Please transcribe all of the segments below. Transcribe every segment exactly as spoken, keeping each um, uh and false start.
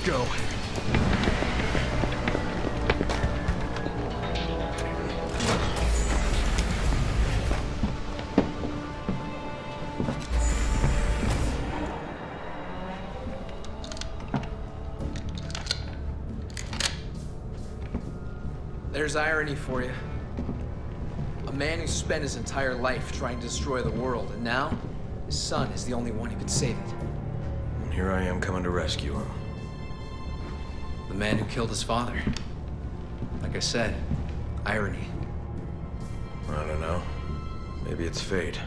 go. There's irony for you. A man who spent his entire life trying to destroy the world, and now his son is the only one who can save it. And here I am coming to rescue him. The man who killed his father. Like I said, irony. I don't know. Maybe it's fate.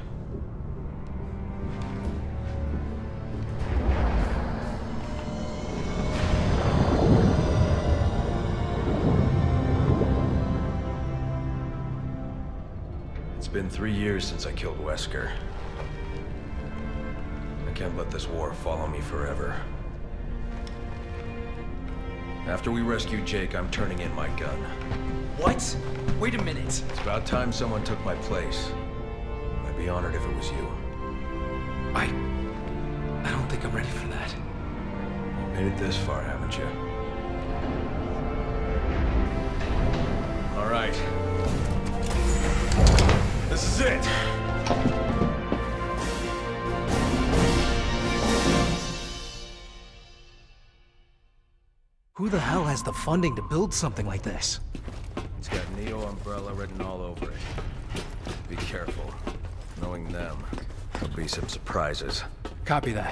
It's been three years since I killed Wesker. I can't let this war follow me forever. After we rescue Jake, I'm turning in my gun. What? Wait a minute. It's about time someone took my place. I'd be honored if it was you. I... I don't think I'm ready for that. You made it this far, haven't you? All right. This is it! Who the hell has the funding to build something like this? It's got Neo Umbrella written all over it. Be careful. Knowing them, there'll be some surprises. Copy that.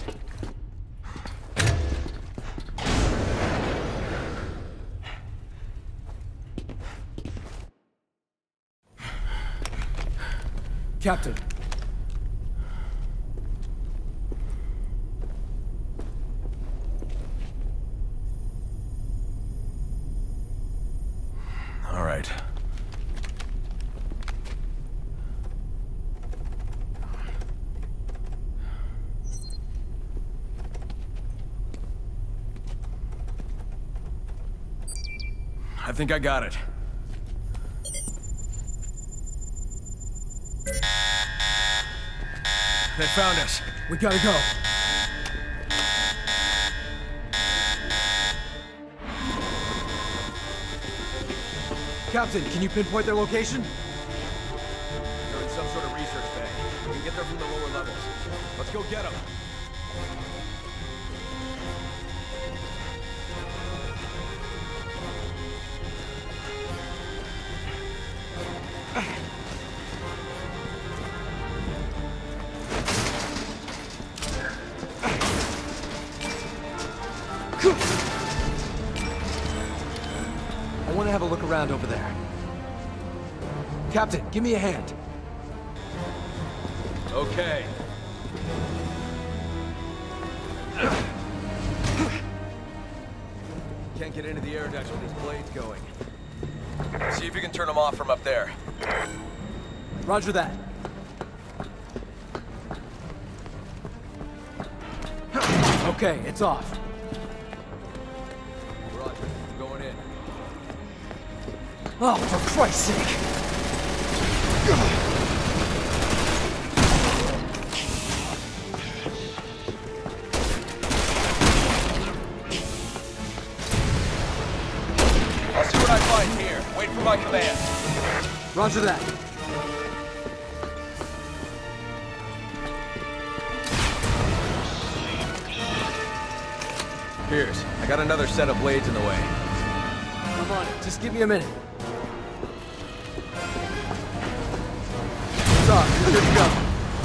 Captain. All right. I think I got it. They found us. We gotta go. Captain, can you pinpoint their location? They're in some sort of research bay. We can get there from the lower levels. Let's go get them. I want to have a look around over there. Captain, give me a hand. Okay. Can't get into the air ducts with these blades going. See if you can turn them off from up there. Roger that. Okay, it's off. Roger. I'm going in. Oh, for Christ's sake! I'll see what I find here. Wait for my command. Roger that. Pierce, I got another set of blades in the way. I'm on it. Just give me a minute. It's off. You're good to go.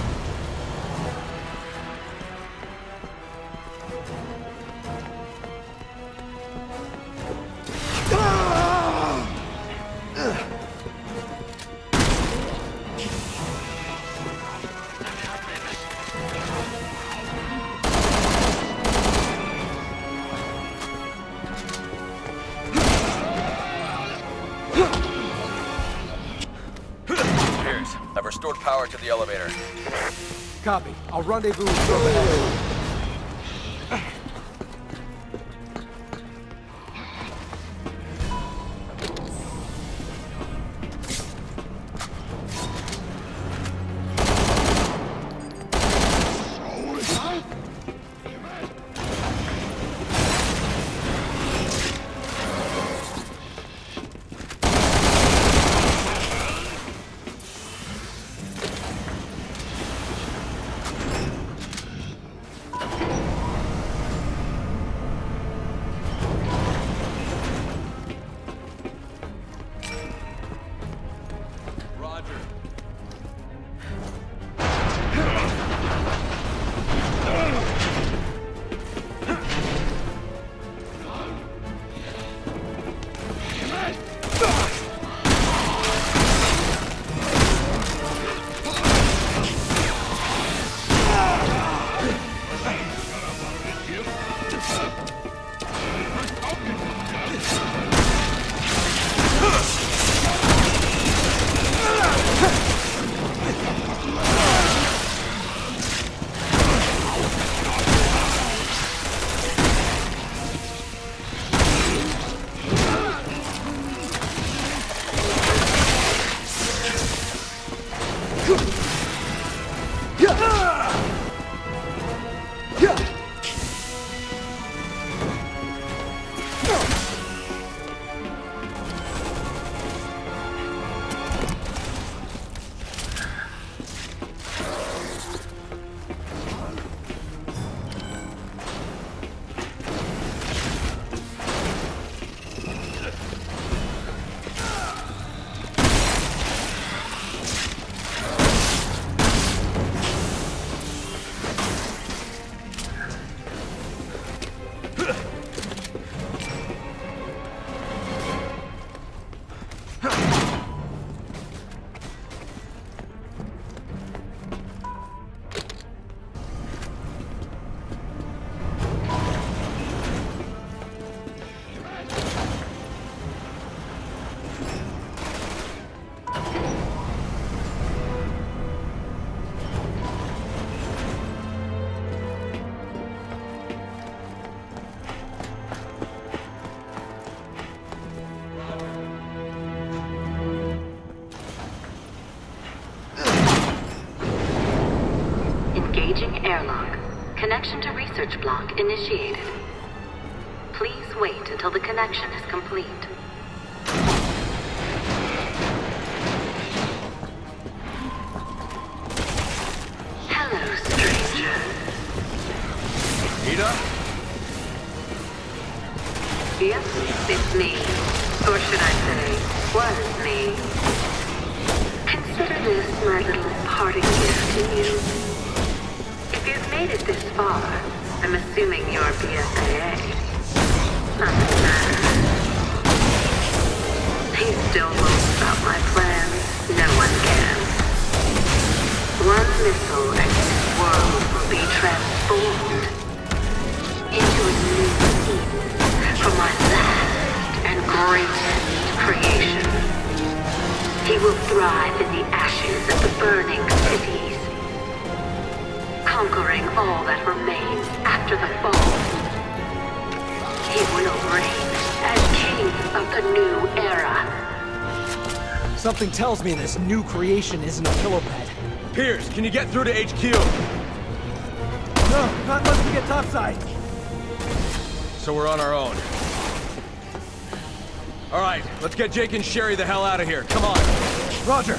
I've restored power to the elevator. Copy. I'll rendezvous with you up ahead. research block initiated. Please wait until the connection is complete. Hello, stranger. Ada? Yes, it's me. Or should I say, was me. Consider this my little parting gift to you. If you've made it this far, I'm assuming you're B S A A. Nothing matters. He still won't stop my plans. No one can. One missile and this world will be transformed into a new Eden from my last and greatest creation. He will thrive in the ashes of the burning cities, conquering all that remains after the fall. He will reign as king of the new era. Something tells me this new creation isn't a pillow pet. Piers, can you get through to H Q? No, not unless we get topside. So we're on our own. All right, let's get Jake and Sherry the hell out of here. Come on. Roger.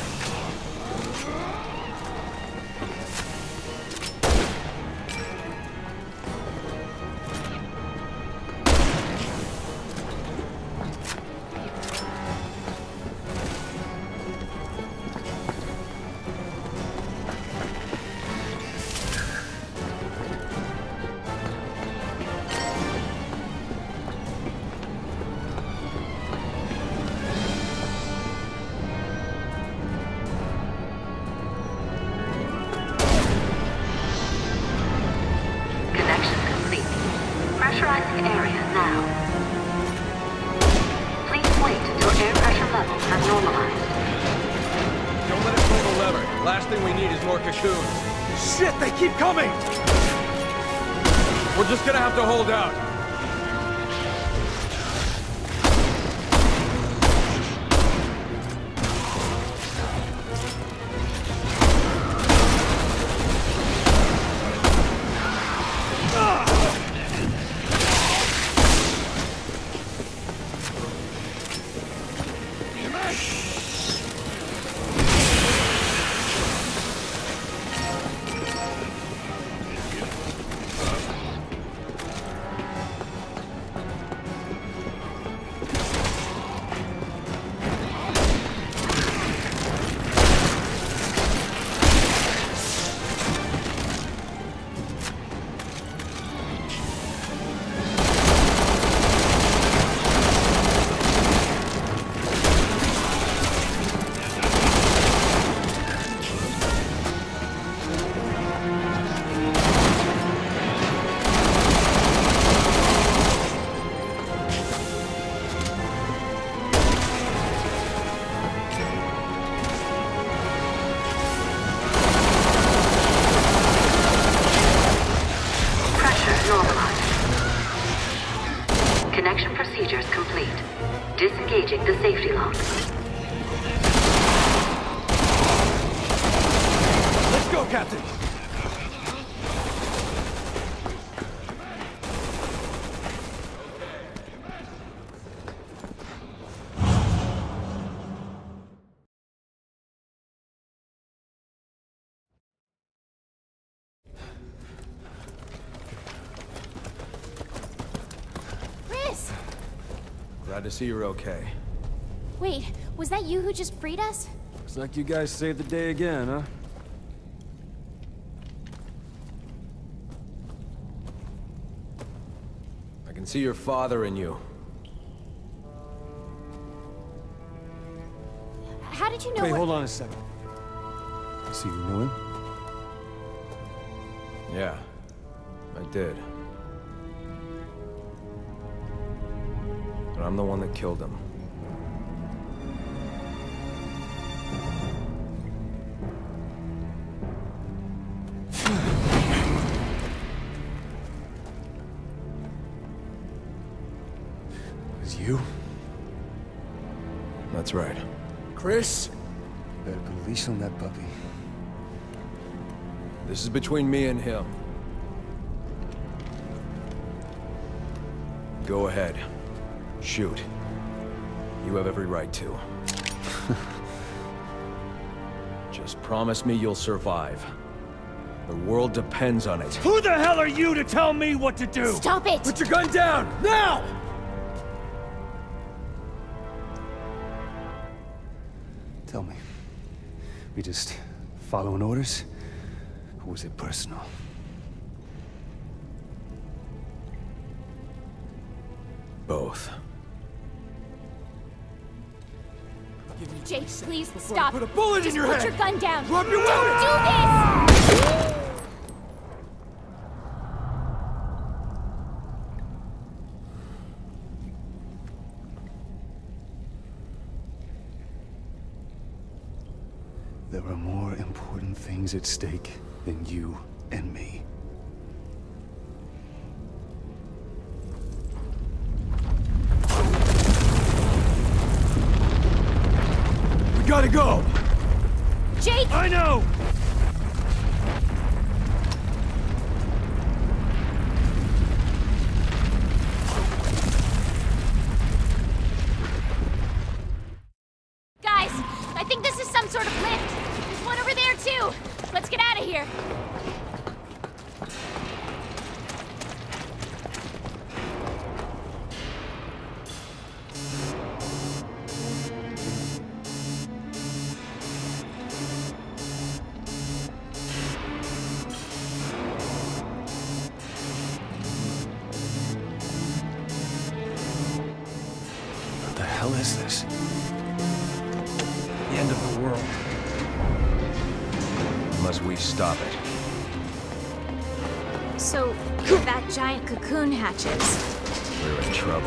Pressurizing area now. Please wait until air pressure levels have normalized. Don't let it pull the lever. Last thing we need is more cocoons. Shit, they keep coming! We're just gonna have to hold out. Connection procedures complete. Disengaging the safety lock. Let's go, Captain! Glad to see you're okay. Wait, was that you who just freed us? Looks like you guys saved the day again, huh? I can see your father in you. How did you know? Wait, where- hold on a second. So you knew him? Yeah, I did. But I'm the one that killed him. It was you? That's right. Chris? Better put a leash on that puppy. This is between me and him. Go ahead. Shoot. You have every right to. Just promise me you'll survive. The world depends on it. Who the hell are you to tell me what to do? Stop it! Put your gun down, now! Tell me, we just following orders? Or was it personal? Both. Jake, please stop. Put a bullet Just in your put head! your gun down. Drop your Don't weapon! do this! There are more important things at stake than you and me. We gotta go! Jake! I know! Guys, I think this is some sort of lift. There's one over there, too. Let's get out of here. What the hell is this? The end of the world. Unless we stop it. So, if that giant cocoon hatches, We're in trouble.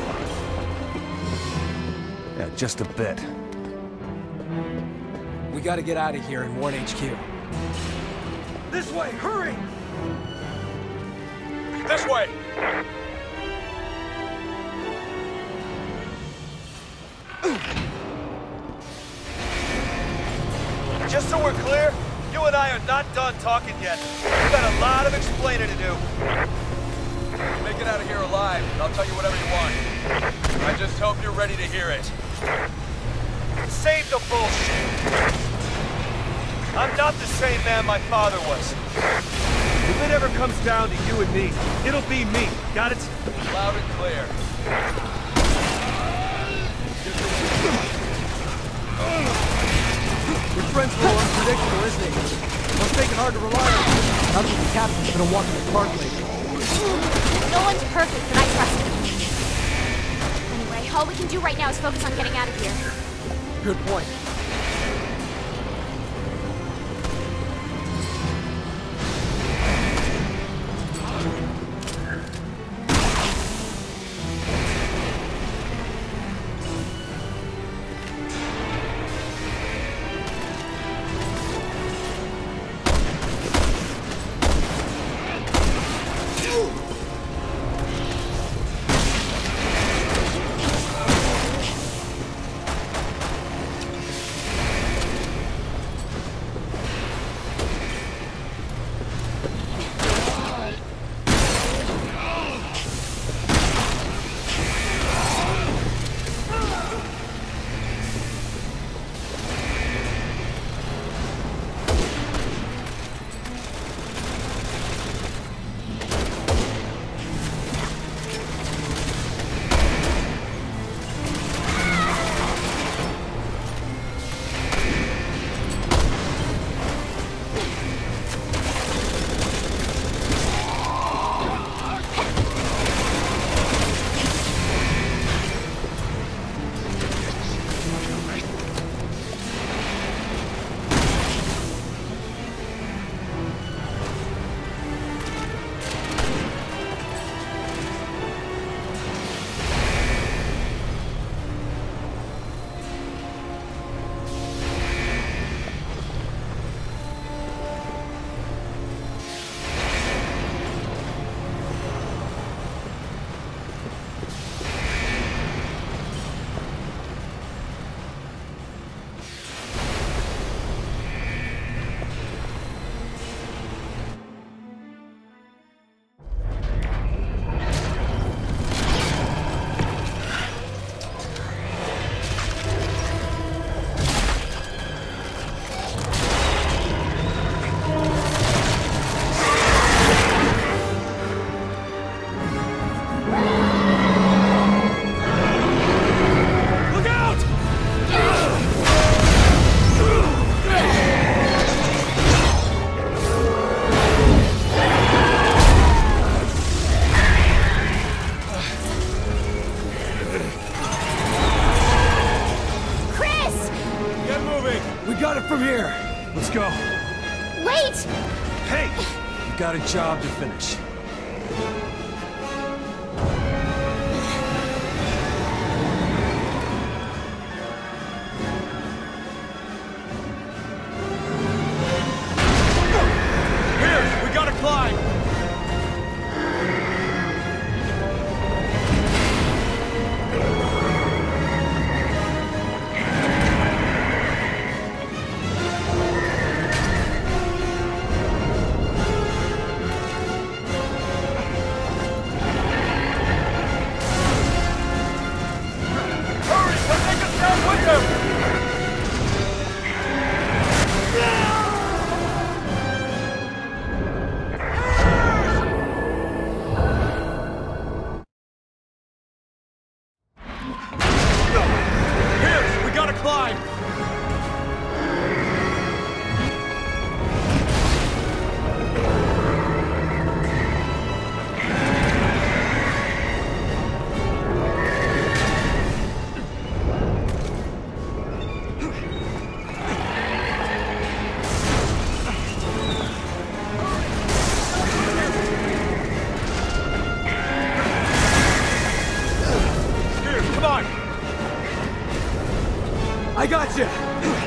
Yeah, just a bit. We gotta get out of here and warn H Q. This way, hurry! This way! Just so we're clear, you and I are not done talking yet. We've got a lot of explaining to do. Make it out of here alive, and I'll tell you whatever you want. I just hope you're ready to hear it. Save the bullshit. I'm not the same man my father was. If it ever comes down to you and me, it'll be me. Got it? Loud and clear. Your friend's a little unpredictable, isn't he? Must make it hard to rely on him. Now that the captain's been a walk in the park lately. no one's perfect, but I trust him. Anyway, all we can do right now is focus on getting out of here. Good point. from here. Let's go. Wait! Hey! You got a job to finish. Here, we gotta climb! I got you!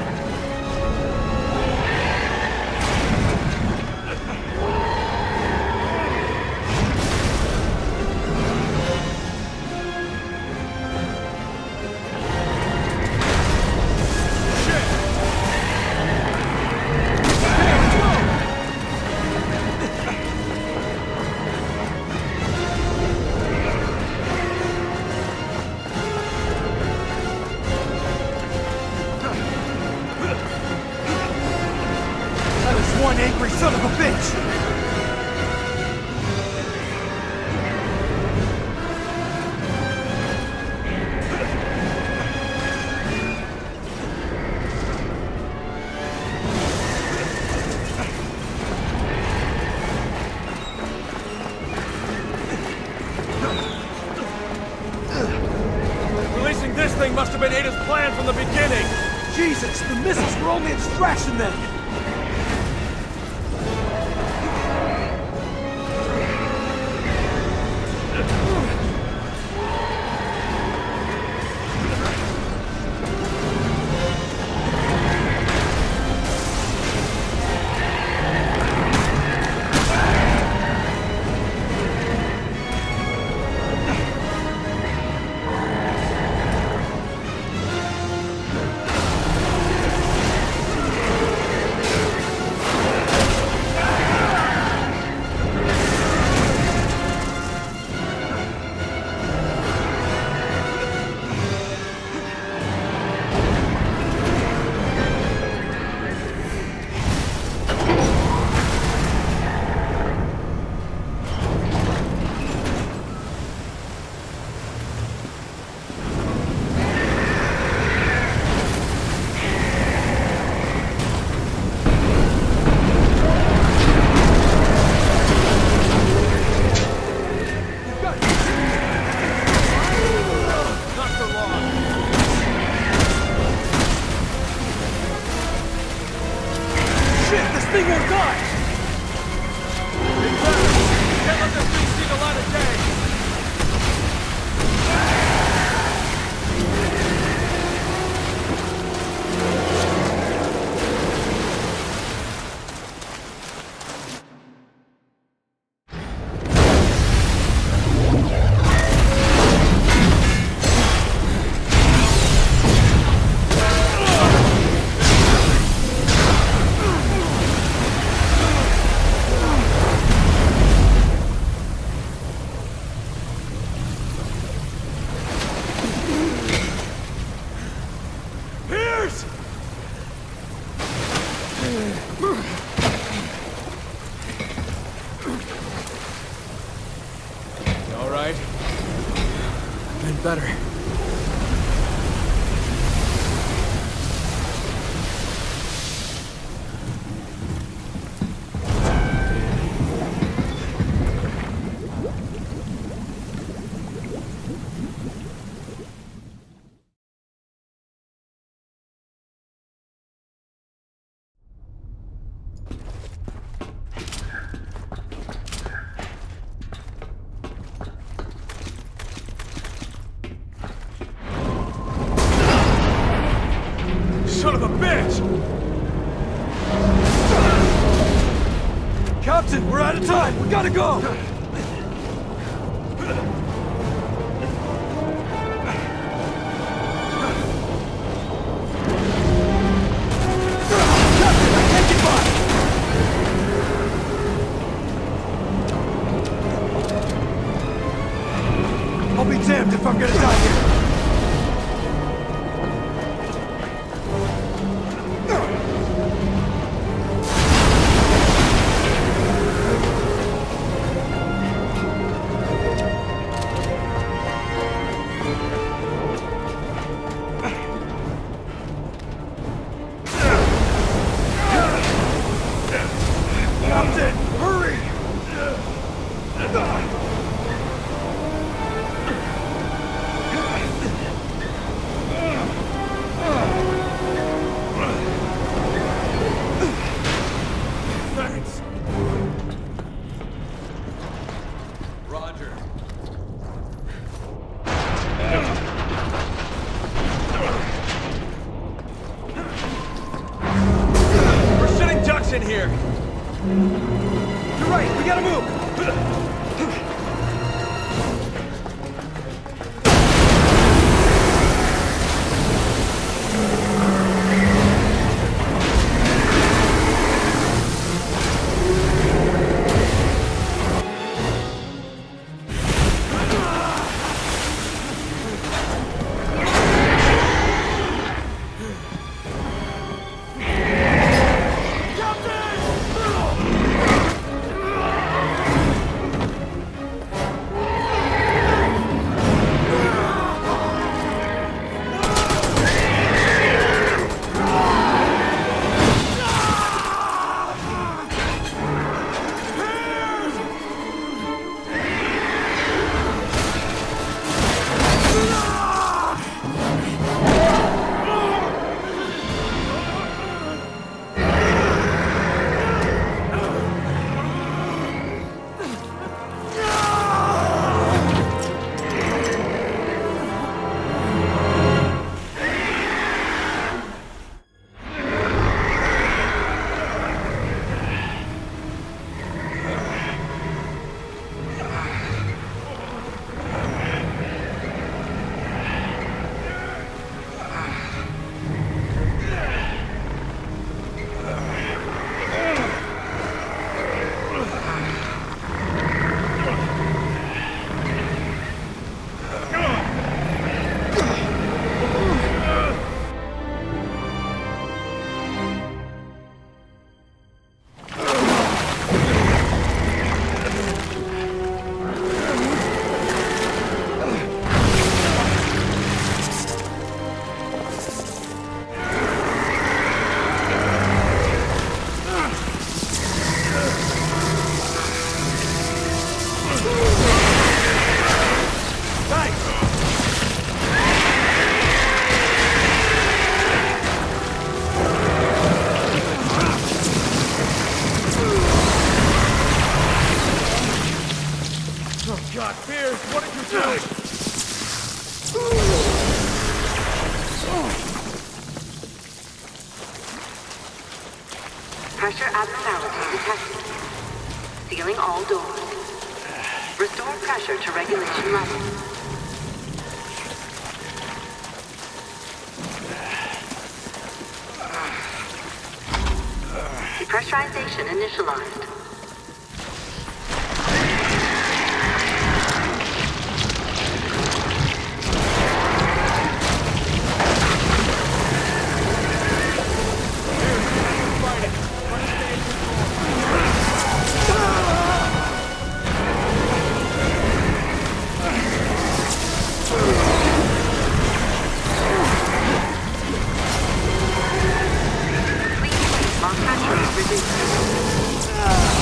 One angry son of a bitch! Releasing this thing must have been Ada's plan from the beginning! Jesus, the missiles were only a distraction then! This thing won't die! Can't let this thing see the light of day! All right. Been better. Gotta go! I'll be damned if I'm gonna die here! Captain, hurry! Thanks. Roger. We're shooting ducks in here! You're right, we gotta move! God, Pierce, what are you doing? Pressure abnormality detected. Sealing all doors. Restore pressure to regulation level. Depressurization initialized. Please, lock pressure is reduced.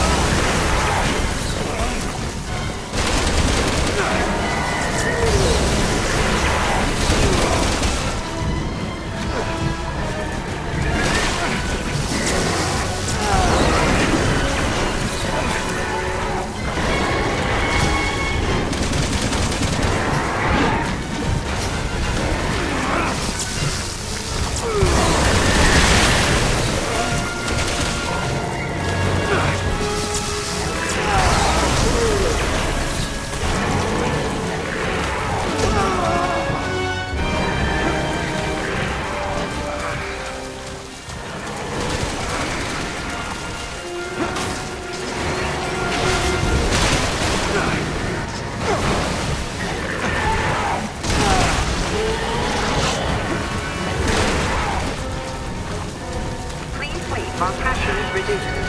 do.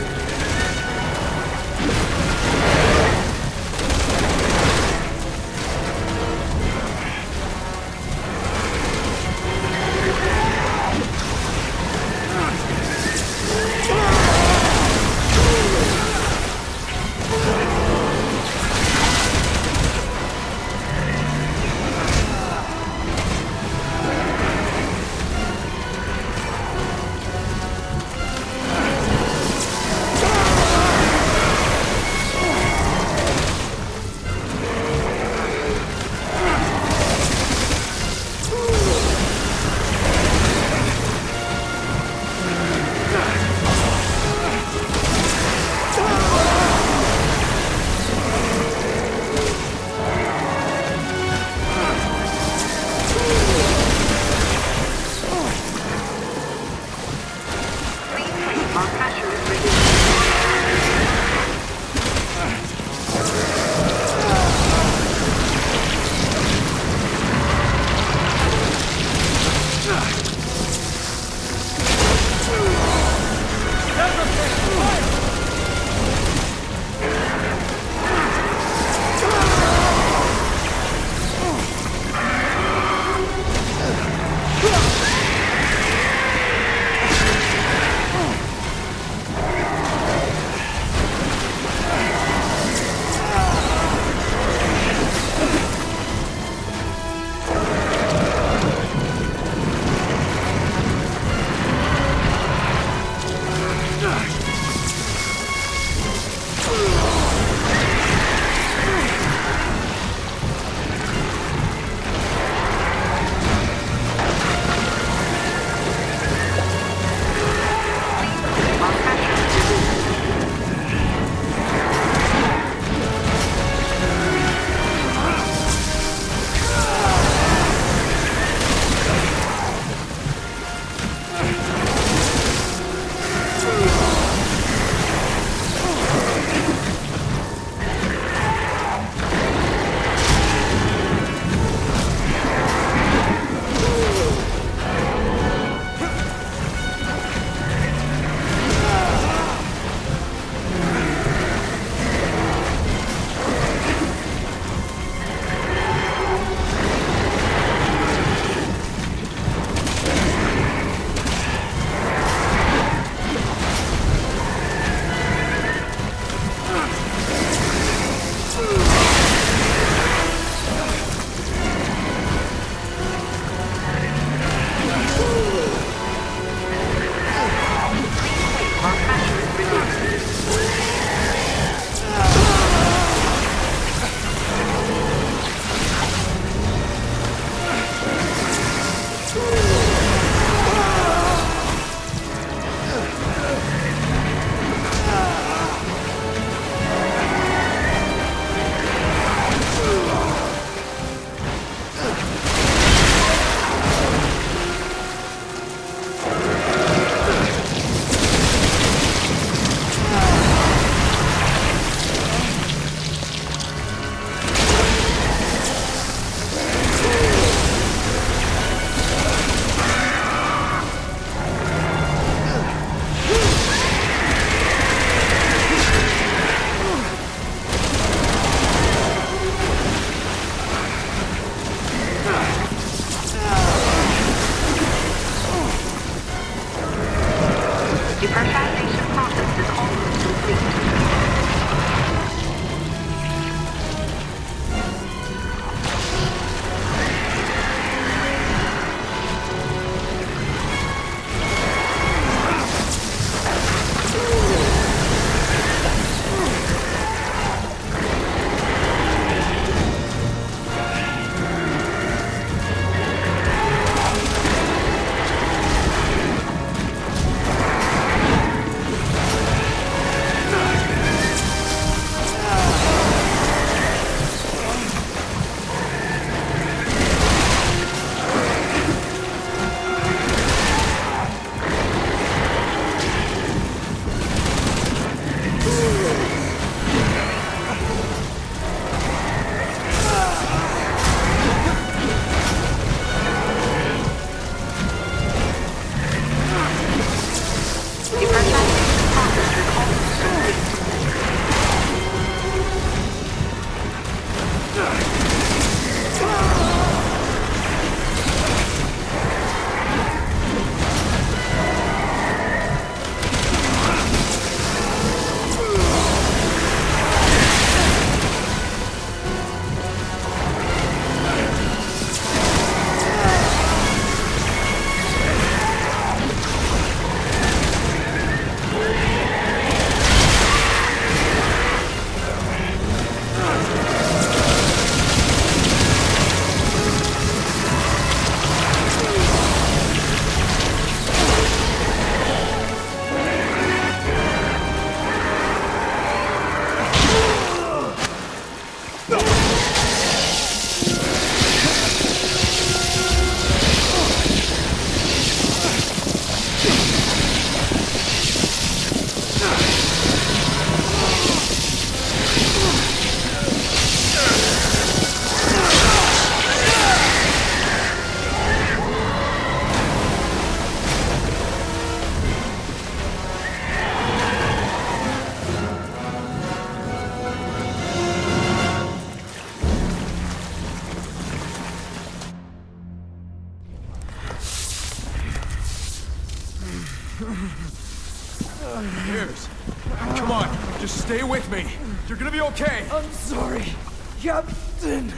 Piers, come on, just stay with me. You're gonna be okay. I'm sorry, Captain.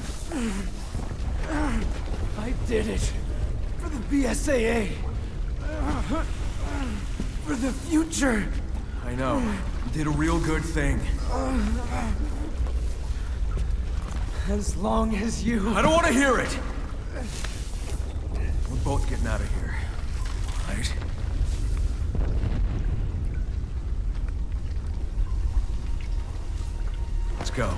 I did it. For the B S A A. For the future. I know. You did a real good thing. As long as you... I don't want to hear it! We're both getting out of here, right? Let's go.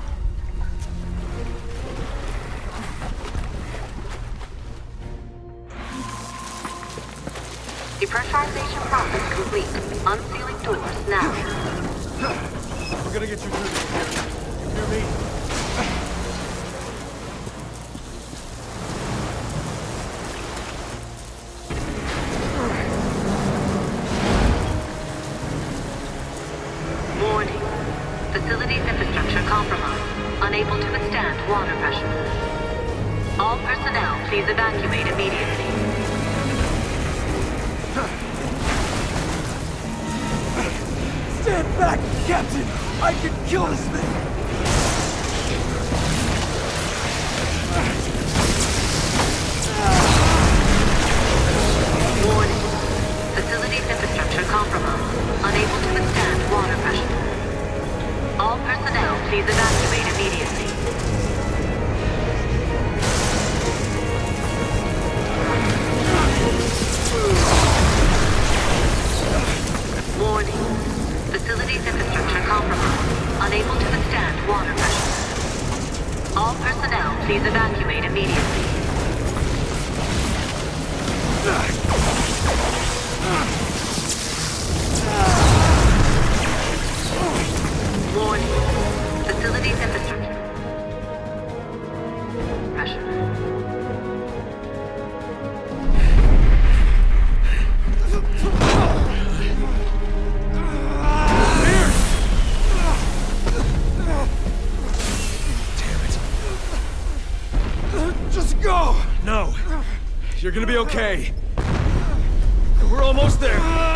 Depressurization process complete. Unsealing doors now. We're gonna get you through this. You hear me? Warning. Facilities infrastructure compromised. Unable to withstand water pressure. All personnel, please evacuate immediately. Stand back, Captain! I can kill this thing! Warning. Facilities infrastructure compromised. Unable to withstand water pressure. All personnel, please evacuate immediately. Warning. Facilities infrastructure compromised. Unable to withstand water pressure. All personnel, please evacuate immediately. Warning. Facilities infrastructure. Pressure. Just go! No. You're gonna be okay. We're almost there.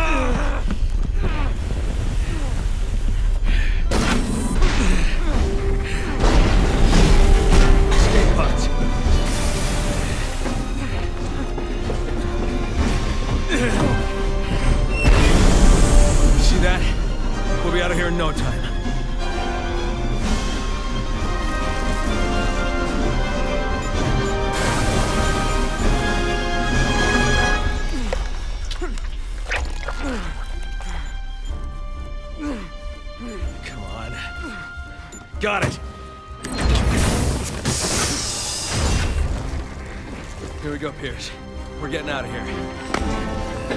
Escape pods. See that? We'll be out of here in no time. Come on. Got it. Here we go, Piers. We're getting out of here.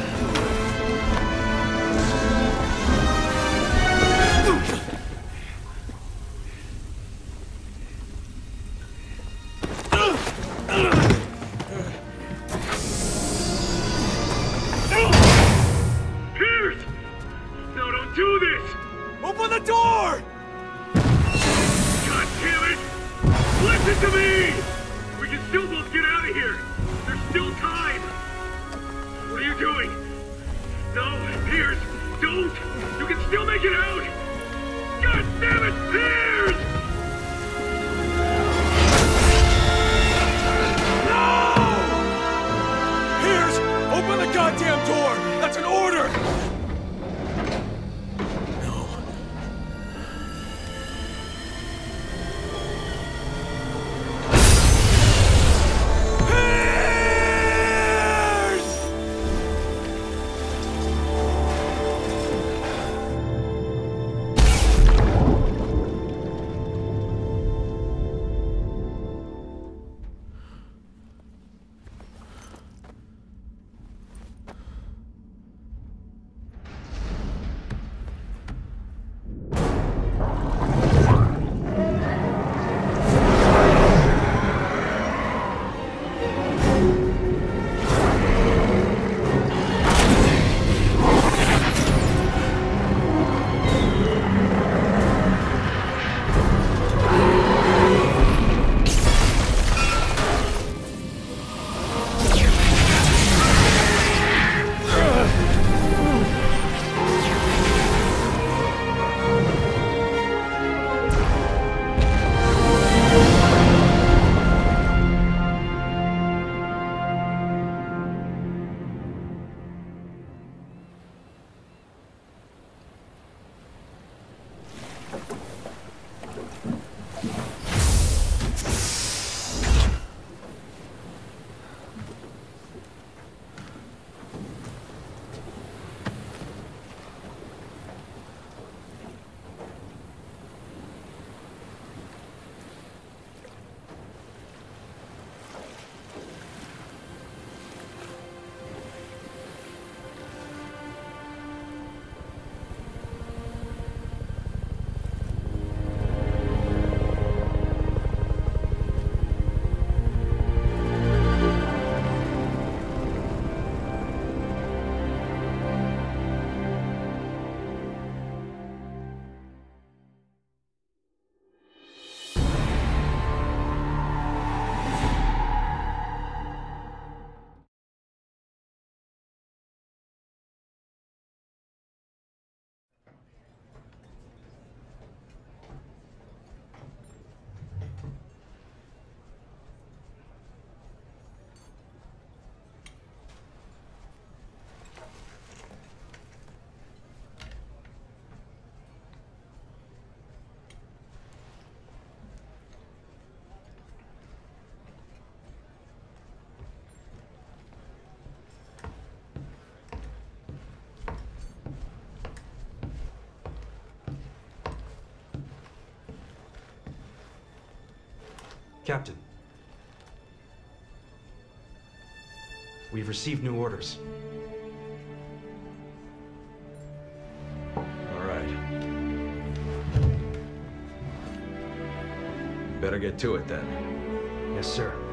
Piers! No, don't do this! Open the door! God damn it! Listen to me! We can still both get out of here! There's still time! What are you doing? No, Piers! Don't! You can still make it out! God damn it, Piers! Piers! Open the goddamn door! That's an order! No. Piers! Captain. We've received new orders. All right. Better get to it then. Yes, sir.